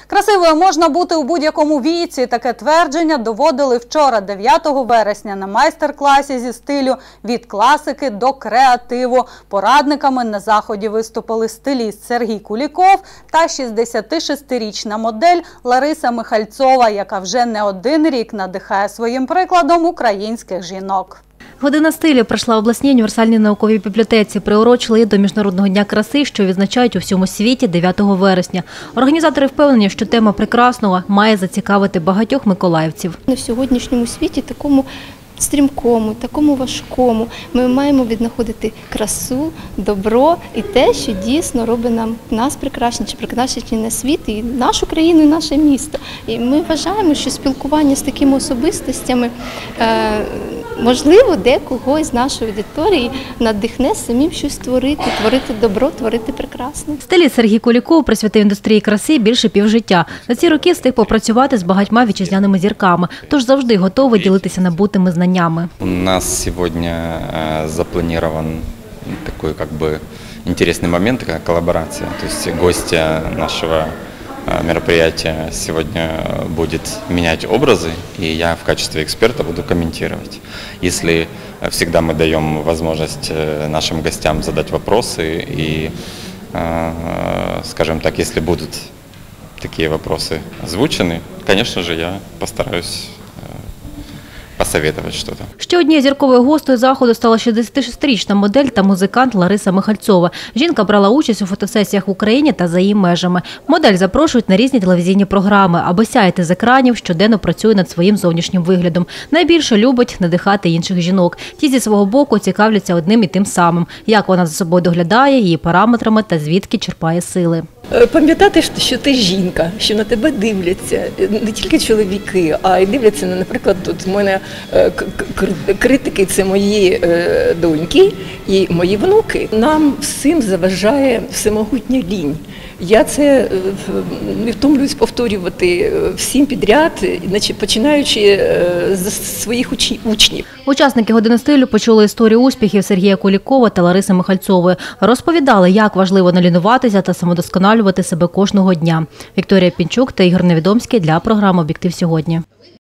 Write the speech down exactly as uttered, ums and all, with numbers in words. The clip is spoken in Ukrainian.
Красивою можна бути у будь-якому віці. Таке твердження доводили вчора, дев'ятого вересня, на майстер-класі зі стилю «Від класики до креативу». Порадниками на заході виступили стиліст Сергій Куліков та шістдесятишестирічна модель Лариса Михальцова, яка вже не один рік надихає своїм прикладом українських жінок. Година стилю пройшла в обласній універсальній науковій бібліотеці. Приурочили до Міжнародного дня краси, що відзначають у всьому світі дев'ятого вересня. Організатори впевнені, що тема прекрасного має зацікавити багатьох миколаївців. В сьогоднішньому світі такому стрімкому, такому важкому ми маємо віднаходити красу, добро і те, що дійсно робить нам нас прикрашені, чи прикрашені на світ, і нашу країну, і наше місто. І ми вважаємо, що спілкування з такими особистостями е, можливо, декого з нашої аудиторії надихне самим щось творити, творити добро, творити прекрасне. Стиліст Сергій Куліков присвятив індустрії краси більше півжиття. За ці роки встиг попрацювати з багатьма вітчизняними зірками, тож завжди готовий ділитися набутими знаннями. У нас сегодня запланирован такой как бы интересный момент, как коллаборация. То есть гостья нашего мероприятия сегодня будет менять образы, и я в качестве эксперта буду комментировать. Если всегда мы даем возможность нашим гостям задать вопросы, и, скажем так, если будут такие вопросы озвучены, конечно же, я постараюсь посоветовать что-то. Ще однією зірковою гостею заходу стала шістдесятишестирічна модель та музикант Лариса Михальцова. Жінка брала участь у фотосесіях в Україні та за її межами. Модель запрошують на різні телевізійні програми, аби сяяти з екранів, щоденно працює над своїм зовнішнім виглядом. Найбільше любить надихати інших жінок. Ті зі свого боку цікавляться одним і тим самим. Як вона за собою доглядає, її параметрами та звідки черпає сили. Пам'ятати, що ти жінка, що на тебе дивляться не тільки чоловіки, а й дивляться, наприклад, тут в мене критики – це мої доньки і мої внуки. Нам всім заважає всемогутня лінь. Я це не втомлююсь повторювати всім підряд, починаючи з своїх учнів. Учасники «Години стилю» почули історію успіхів Сергія Кулікова та Лариси Михальцової. Розповідали, як важливо не лінуватися та самодосконалювати себе кожного дня. Вікторія Пінчук та Ігор Невідомський для програми «Об'єктив сьогодні».